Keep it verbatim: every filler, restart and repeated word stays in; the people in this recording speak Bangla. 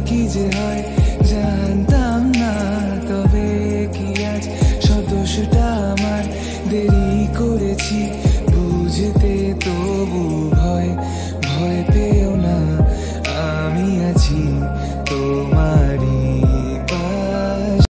কি যে হয় জানতাম না। তবে কি আজ সব দোষটা আমার, দেরি করেছি